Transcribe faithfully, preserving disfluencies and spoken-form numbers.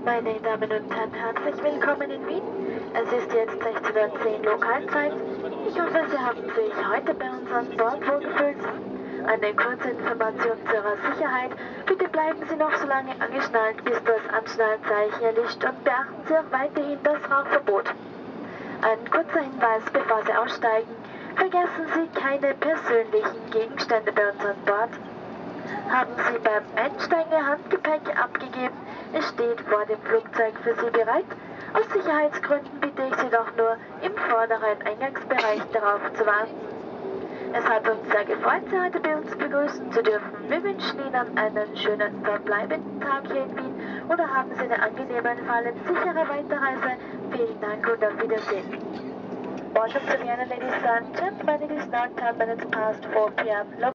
Meine Damen und Herren, herzlich willkommen in Wien. Es ist jetzt sechzehn Uhr zehn Lokalzeit. Ich hoffe, Sie haben sich heute bei uns an Bord wohlgefühlt. Eine kurze Information zu Ihrer Sicherheit. Bitte bleiben Sie noch so lange angeschnallt, bis das Anschnallzeichen erlischt und beachten Sie auch weiterhin das Rauchverbot. Ein kurzer Hinweis, bevor Sie aussteigen. Vergessen Sie keine persönlichen Gegenstände bei uns an Bord. Haben Sie beim Einsteigen Ihr Handgepäck abgegeben? Es steht vor dem Flugzeug für Sie bereit. Aus Sicherheitsgründen bitte ich Sie doch nur, im vorderen Eingangsbereich darauf zu warten. Es hat uns sehr gefreut, Sie heute bei uns begrüßen zu dürfen. Wir wünschen Ihnen einen schönen verbleibenden Tag hier in Wien oder haben Sie eine angenehme und vor allem sichere Weiterreise. Vielen Dank und auf Wiedersehen. Welcome to Vienna, ladies and gentlemen. It is now ten minutes past four p m